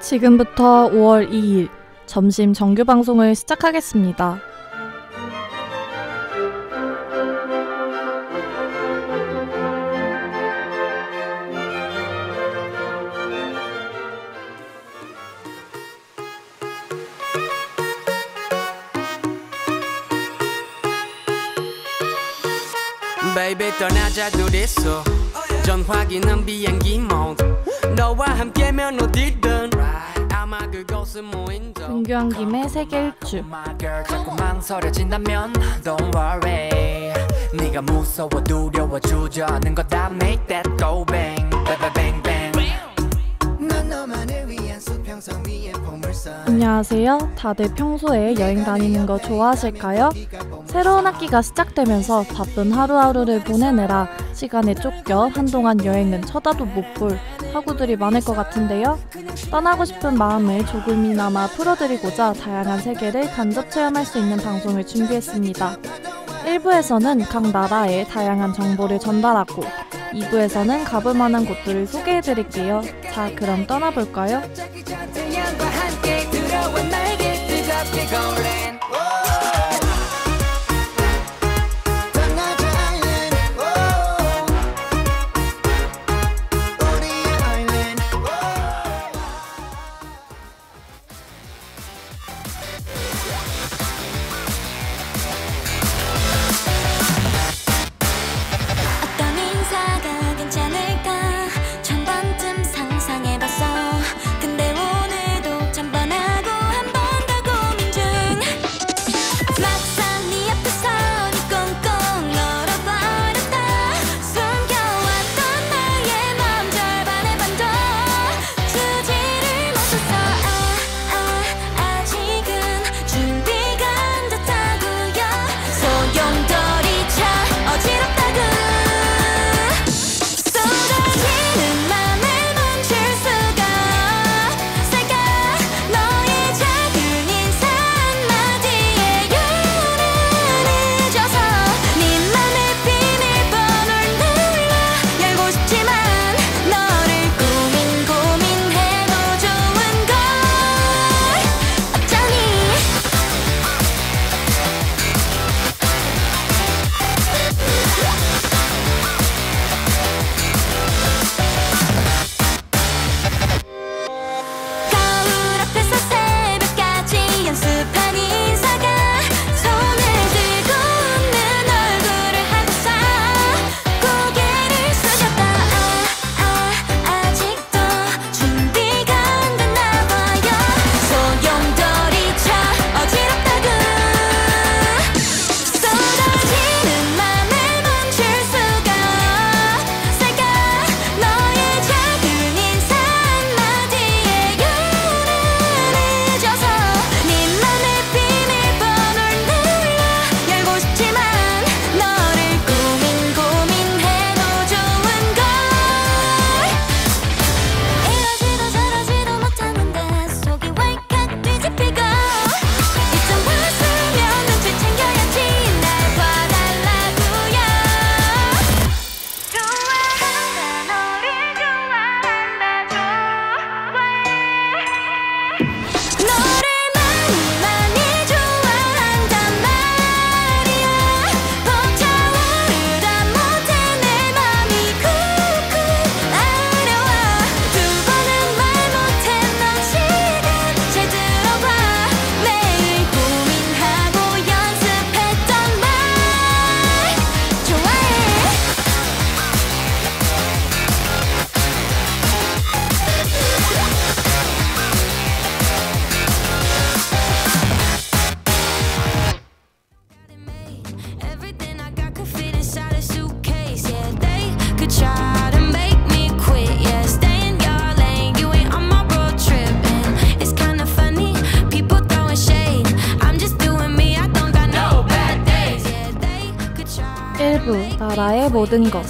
지금부터 5월 2일 점심 정규 방송을 시작하겠습니다. Baby 떠나자 둘이서 전화기는 비행기 모드 너와 함께면 어디든 아마 그곳은 무인도 은교한 김에 세계 일주 자꾸 망설여진다면 Don't worry 네가 무서워 두려워 주저하는 거다 Make that go bang bang bang bang 난 너만을 위한 수평선 위에 보물선. 안녕하세요. 다들 평소에 여행 다니는 거 좋아하실까요? 새로운 학기가 시작되면서 바쁜 하루하루를 보내느라 시간에 쫓겨 한동안 여행은 쳐다도 못 볼 학우들이 많을 것 같은데요. 떠나고 싶은 마음을 조금이나마 풀어드리고자 다양한 세계를 간접 체험할 수 있는 방송을 준비했습니다. 1부에서는 각 나라의 다양한 정보를 전달하고 2부에서는 가볼 만한 곳들을 소개해드릴게요. 자, 그럼 떠나볼까요? 나라의 모든 것.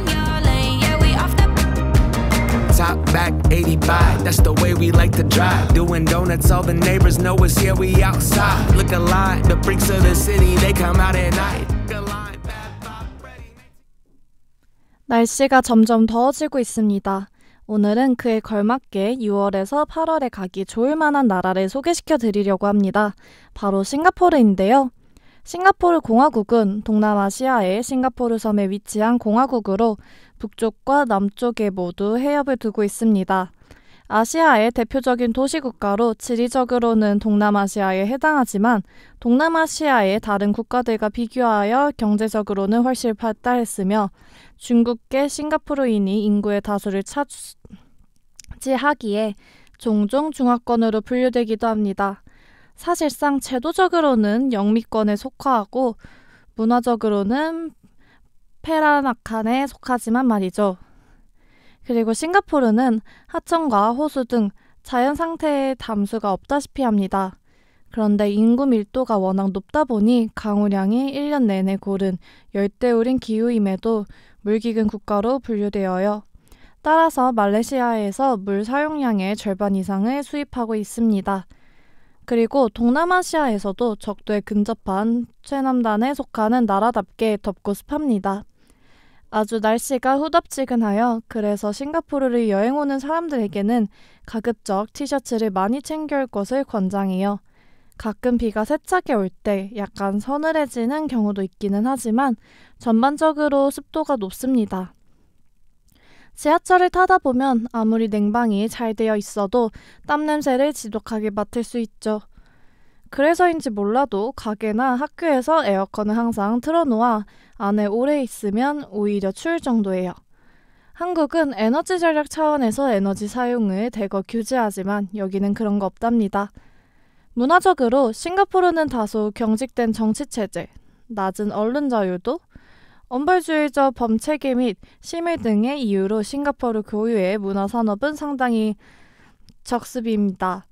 Top back 85, that's the way we like to drive. Doing donuts, all the neighbors know us here, we outside. Look alive, the freaks of the city, they come out at night. 날씨가 점점 더워지고 있습니다. 오늘은 그에 걸맞게 6월에서 8월에 가기 좋을 만한 나라를 소개시켜 드리려고 합니다. 바로 싱가포르인데요. 싱가포르 공화국은 동남아시아의 싱가포르 섬에 위치한 공화국으로 북쪽과 남쪽에 모두 해협을 두고 있습니다. 아시아의 대표적인 도시국가로 지리적으로는 동남아시아에 해당하지만 동남아시아의 다른 국가들과 비교하여 경제적으로는 훨씬 발달했으며 중국계 싱가포르인이 인구의 다수를 차지하기에 종종 중화권으로 분류되기도 합니다. 사실상 제도적으로는 영미권에 속하고 문화적으로는 페라나칸에 속하지만 말이죠. 그리고 싱가포르는 하천과 호수 등 자연 상태의 담수가 없다시피 합니다. 그런데 인구 밀도가 워낙 높다 보니 강우량이 1년 내내 고른 열대우린 기후임에도 물기근 국가로 분류되어요. 따라서 말레이시아에서 물 사용량의 절반 이상을 수입하고 있습니다. 그리고 동남아시아에서도 적도에 근접한 최남단에 속하는 나라답게 덥고 습합니다. 아주 날씨가 후덥지근하여 그래서 싱가포르를 여행 오는 사람들에게는 가급적 티셔츠를 많이 챙겨올 것을 권장해요. 가끔 비가 세차게 올 때 약간 서늘해지는 경우도 있기는 하지만 전반적으로 습도가 높습니다. 지하철을 타다 보면 아무리 냉방이 잘 되어 있어도 땀 냄새를 지독하게 맡을 수 있죠. 그래서인지 몰라도 가게나 학교에서 에어컨을 항상 틀어놓아 안에 오래 있으면 오히려 추울 정도예요. 한국은 에너지 절약 차원에서 에너지 사용을 대거 규제하지만 여기는 그런 거 없답니다. 문화적으로 싱가포르는 다소 경직된 정치체제, 낮은 언론 자유도, 엄벌주의적 범체계 및 심의 등의 이유로 싱가포르 고유의 문화산업은 상당히 적습입니다.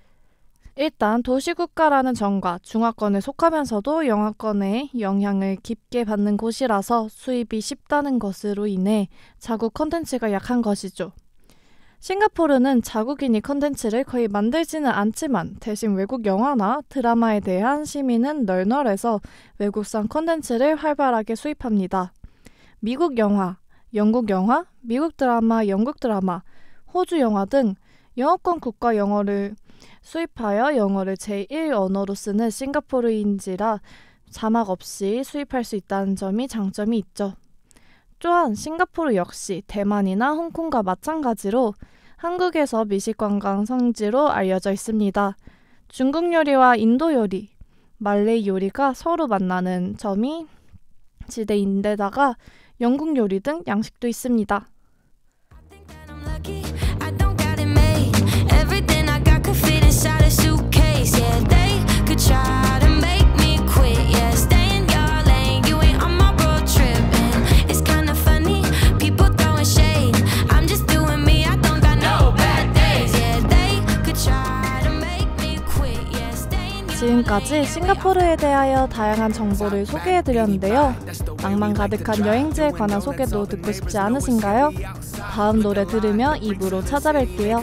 일단 도시국가라는 점과 중화권에 속하면서도 영하권의 영향을 깊게 받는 곳이라서 수입이 쉽다는 것으로 인해 자국 컨텐츠가 약한 것이죠. 싱가포르는 자국인이 컨텐츠를 거의 만들지는 않지만 대신 외국 영화나 드라마에 대한 심의는 널널해서 외국산 컨텐츠를 활발하게 수입합니다. 미국 영화, 영국 영화, 미국 드라마, 영국 드라마, 호주 영화 등 영어권 국가 영어를 수입하여 영어를 제1 언어로 쓰는 싱가포르인지라 자막 없이 수입할 수 있다는 점이 장점이 있죠. 또한 싱가포르 역시 대만이나 홍콩과 마찬가지로 한국에서 미식관광 성지로 알려져 있습니다. 중국 요리와 인도 요리, 말레이 요리가 서로 만나는 점이 지대인데다가 영국 요리 등 양식도 있습니다. 지금까지 싱가포르에 대하여 다양한 정보를 소개해드렸는데요. 낭만 가득한 여행지에 관한 소개도 듣고 싶지 않으신가요? 다음 노래 들으며 2부로 찾아뵐게요.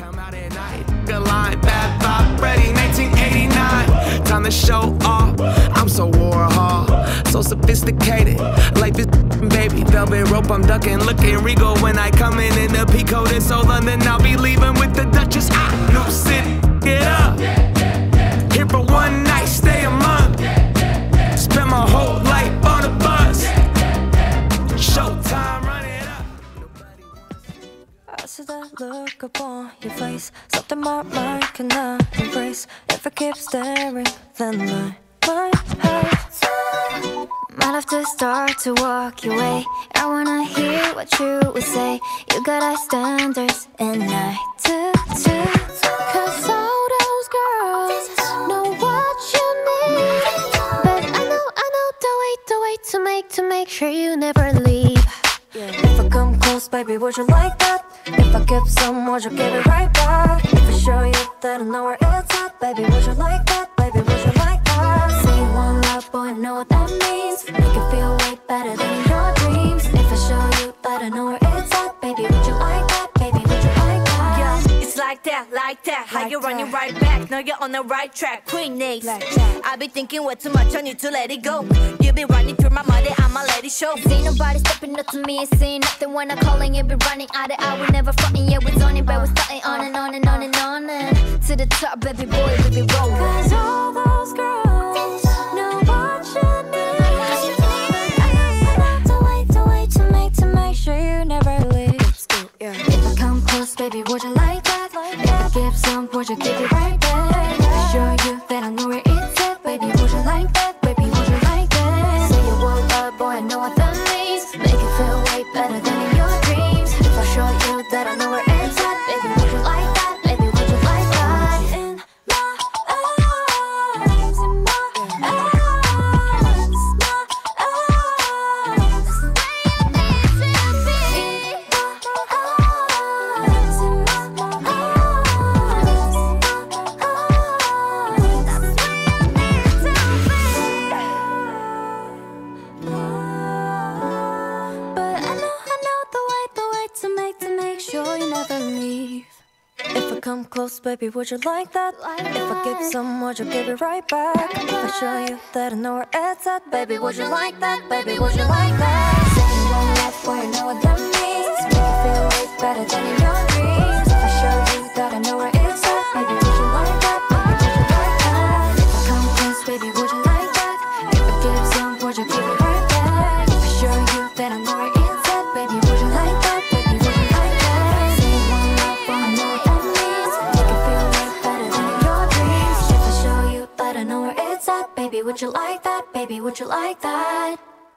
Time to show off. I'm so Warhol, so sophisticated. Like this baby, velvet rope. I'm ducking, looking regal when I come in the Pico. This so London, I'll be leaving with the Duchess. New city, get up. Here for one night, stay a month. Spend my whole life on a bus. Showtime, run it up. I see that look upon your face. Something my mind cannot embrace. If I keep staring, then I might have to start to walk your way. I wanna hear what you would say. You got high standards, and I do too. 'Cause all those girls know what you need. But I know the way to make sure you never leave. If I come close, baby, would you like that? If I give some, would you give it right back? If I show you that I know where it's at, baby, would you like that? Baby, would you like that? Say one love, boy, I know what that means. Make it feel way better than in your dreams. If I show you that I know where it's at, baby, would you like that? Baby, would you like that? Yeah, it's like like that. How you running right back? No, you're on the right track. Queen Nace. I be thinking way too much, I need to let it go. You be running through my mind, I'ma let it show. See nobody stepping up to me and saying nothing when I'm calling. You be running out of hour, never fronting. Yeah, we're on it, but we're starting on and on and on and on and to the top, baby boy, baby roll. Cause all those girls know what you need. I know to make sure you never leave. If I come close, baby, would you like that? If I give some, would you give it right back? Show you that I know where it's at, baby, would you like that? Baby, would you like that? Say you want love, boy, I know what that means. Make it feel way better than in your dreams. If I show you that I know where it's at, baby, would you like that? Baby, would you like that? In my arms, in my arms, come close, baby, would you like that? If I give some, would you give it right back? If I show you that I know where it's at, baby, would you like that? Baby, would you like that? Say you won't laugh, boy, you know what that means. Make you feel way better than in your dreams. If I show you that I know where it's at, baby, would you like that? Baby, would you like that? If I come close, baby, would you like that? If I give some, would you give it right back? If I show you that I know where it's at, baby, would you like that? Baby, would you like that? Say you won't laugh, boy, I know what that means. Make you feel way better than in your dreams. If I show you that I know where it's at, baby, would you like that? Baby, would you like that?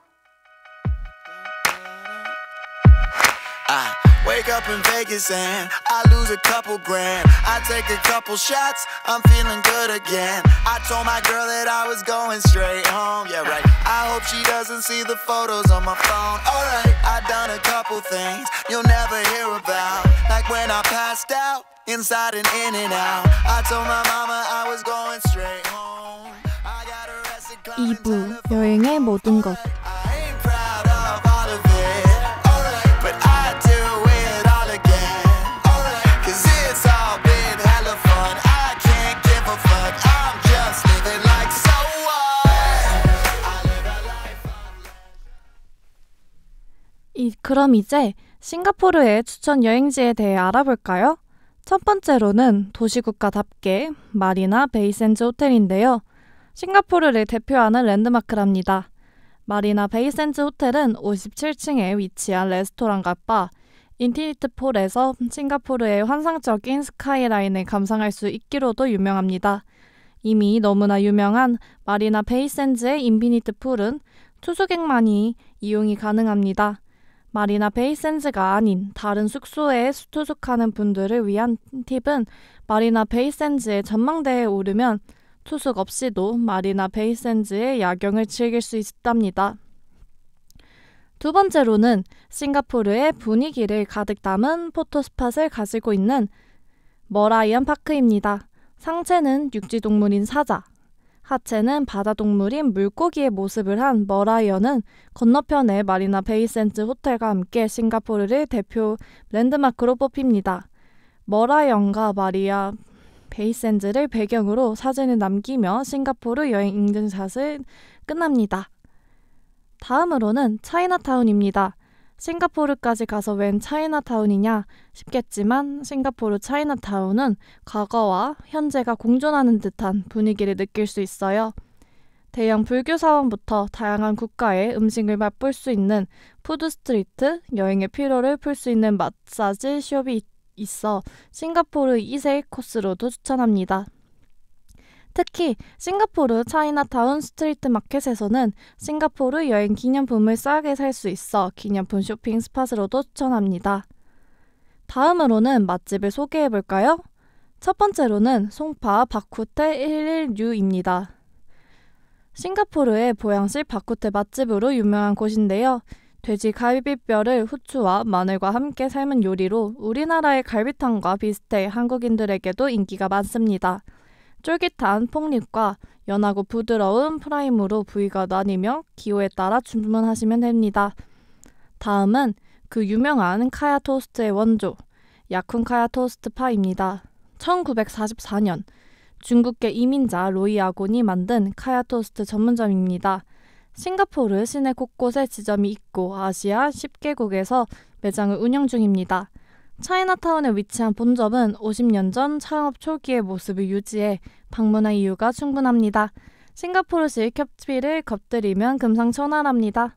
I wake up in Vegas and I lose a couple grand. I take a couple shots, I'm feeling good again. I told my girl that I was going straight home, yeah right. I hope she doesn't see the photos on my phone. Alright, I done a couple things you'll never hear about. Like when I passed out, inside and in and out. I told my mama I was going straight home. I got arrested climbing 2부 여행의 모든 것. I ain't proud of all of it, alright, but I do it all again, alright, cause it's all been hella fun. I can't give a fuck, I'm just living like so what? I live a life 그럼 이제 싱가포르의 추천 여행지에 대해 알아볼까요? 첫 번째로는 도시국가답게 마리나 베이샌즈 호텔인데요. 싱가포르를 대표하는 랜드마크랍니다. 마리나 베이샌즈 호텔은 57층에 위치한 레스토랑과 바, 인피니트 폴에서 싱가포르의 환상적인 스카이라인을 감상할 수 있기로도 유명합니다. 이미 너무나 유명한 마리나 베이샌즈의 인피니트 폴은 투숙객만이 이용이 가능합니다. 마리나 베이샌즈가 아닌 다른 숙소에 투숙하는 분들을 위한 팁은 마리나 베이샌즈의 전망대에 오르면 투숙 없이도 마리나 베이샌즈의 야경을 즐길 수 있답니다. 두 번째로는 싱가포르의 분위기를 가득 담은 포토스팟을 가지고 있는 머라이언 파크입니다. 상체는 육지동물인 사자, 하체는 바다동물인 물고기의 모습을 한 머라이언은 건너편의 마리나 베이샌즈 호텔과 함께 싱가포르를 대표 랜드마크로 뽑힙니다. 머라이언과 마리아 베이샌즈를 배경으로 사진을 남기며 싱가포르 여행 인증샷을 끝납니다. 다음으로는 차이나타운입니다. 싱가포르까지 가서 웬 차이나타운이냐 싶겠지만 싱가포르 차이나타운은 과거와 현재가 공존하는 듯한 분위기를 느낄 수 있어요. 대형 불교 사원부터 다양한 국가의 음식을 맛볼 수 있는 푸드스트리트, 여행의 피로를 풀 수 있는 마사지 숍이 있어 싱가포르 2세 코스로도 추천합니다. 특히 싱가포르 차이나타운 스트리트 마켓에서는 싱가포르 여행 기념품을 싸게 살 수 있어 기념품 쇼핑 스팟으로도 추천합니다. 다음으로는 맛집을 소개해볼까요? 첫 번째로는 송파 바쿠테 116입니다. 싱가포르의 보양식 바쿠테 맛집으로 유명한 곳인데요. 돼지 갈비뼈를 후추와 마늘과 함께 삶은 요리로 우리나라의 갈비탕과 비슷해 한국인들에게도 인기가 많습니다. 쫄깃한 폭립과 연하고 부드러운 프라임으로 부위가 나뉘며 기호에 따라 주문하시면 됩니다. 다음은 그 유명한 카야 토스트의 원조, 야쿤카야 토스트 파입니다. 1944년 중국계 이민자 로이 아곤이 만든 카야 토스트 전문점입니다. 싱가포르 시내 곳곳에 지점이 있고 아시아 10개국에서 매장을 운영 중입니다. 차이나타운에 위치한 본점은 50년 전 창업 초기의 모습을 유지해 방문할 이유가 충분합니다. 싱가포르식 커피를 곁들이면 금상첨화랍니다.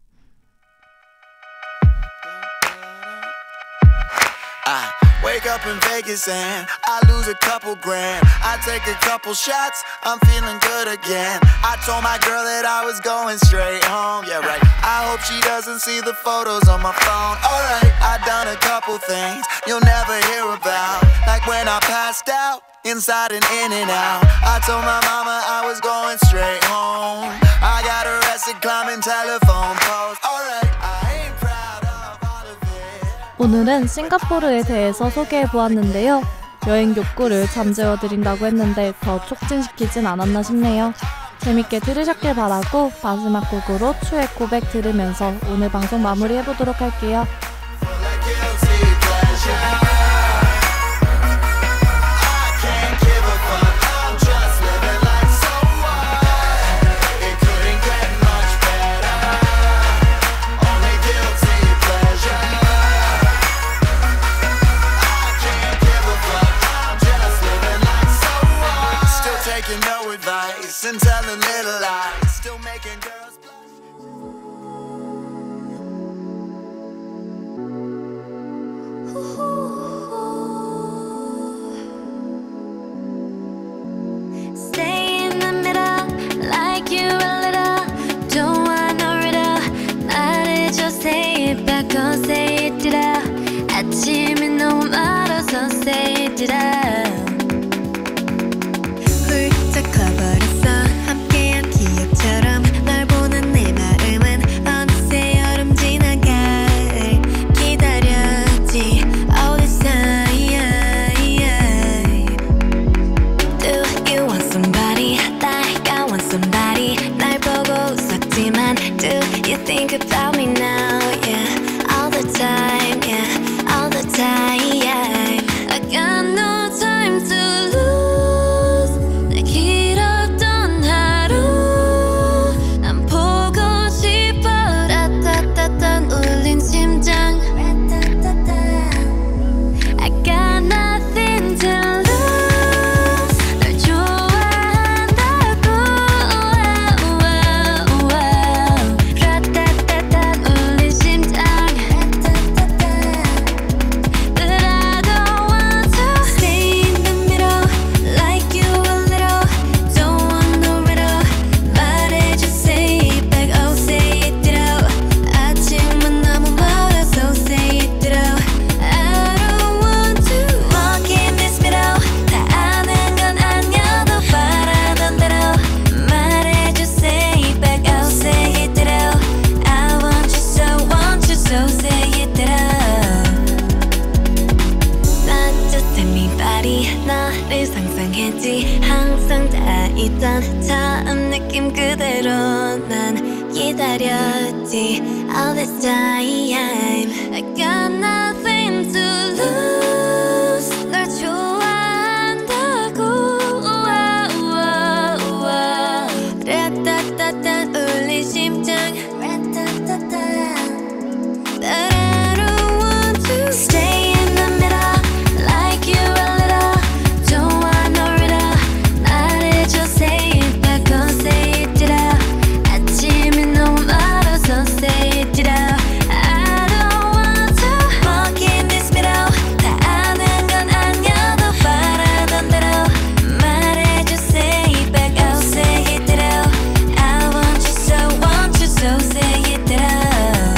Wake up in Vegas and I lose a couple grand. I take a couple shots, I'm feeling good again. I told my girl that I was going straight home, yeah right. I hope she doesn't see the photos on my phone. Alright, I done a couple things you'll never hear about, like when I passed out inside and in and out. I told my mama I was going straight home. I got arrested climbing telephone poles. Alright, I ain't proud of all of it. 오늘은 싱가포르에 대해서 소개해보았는데요. 여행 욕구를 잠재워드린다고 했는데 더 촉진시키진 않았나 싶네요. 재밌게 들으셨길 바라고 마지막 곡으로 추의 고백 들으면서 오늘 방송 마무리해보도록 할게요. Taking no advice and telling little lies, still making girls Stay in the middle, like you a little. Don't want no riddle. 나를 just say it back or say it out. 아침이 너무 멀어서 say it out. 커버렸어 함께한 기억처럼 널 보는 내 마음은 어느새 여름 지나가 기다렸지 all this time. Do you want somebody like I want somebody. 날 보고 웃었지만 do you think about me now? Yeah, all the time, yeah, all the time. I got no time to lose. 길었던 하루 난 보고 싶어. 라따따따 울린 심장. I got nothing to lose. 널 좋아한다고. 라따따따 울린 심장. But I don't want to stay in the middle, like you a little. Don't want no riddle. 말해줘 say it back, oh say it out. 아침은 너무 멀어서 say it out. I don't want to walk in this middle. 다 아는 건 아니어도 바라던 대로 말해줘 say it back, oh say it out. I want you so say it out. Not just anybody. 너를 상상했지. 항상 다 있던 처음 느낌 그대로 난 기다렸지 all this time. I got nothing to lose. 널 좋아한다고. 라따따따 울린 심장. But I don't want to stay in the middle, like you a little. Don't want no riddle. 말해줘 say it back or say it out. 아침이 너무 멀어서 say it out. I don't want to walk in this middle. 다 아는 건 아니어도 바라던 대로 말해줘 say it back or say it out. I want you so say it out.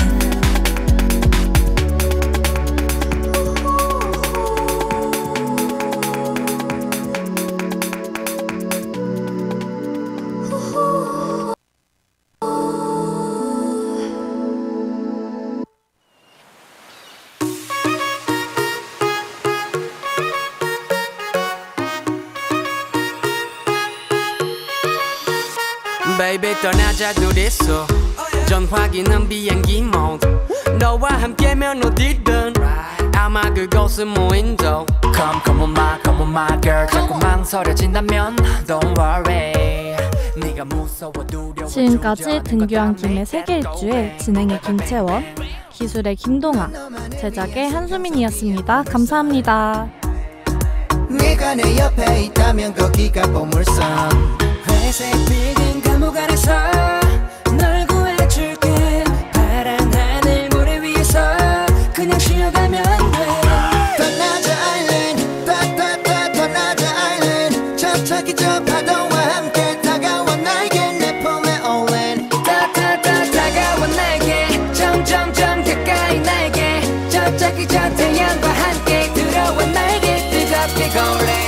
Baby 떠나자 둘이서 전화기는 비행기 mode. 너와 함께면 어디든 아마 그곳은 무인도 Come on my girl 자꾸 망설여진다면 Don't worry 네가 무서워 두려워 지금까지 등교한 김의 세계 일주의 진행의 김채원, 기술의 김동아, 제작의 한수민이었습니다. 감사합니다. 네가 내 옆에 있다면 거기가 보물섬 회색 빌딩 감옥 안에서 널 구해줄게 파란 하늘 모래 위에서 그냥 쉬어가면 돼 떠나자 아일랜드 떠나자 아일랜드 저기 저 파도와 함께 다가와 나에게 내 품에 올랜 다가와 나에게 점점 가까이 나에게 저기 저 태양과 함께 들어와 나에게 뜨겁게 고래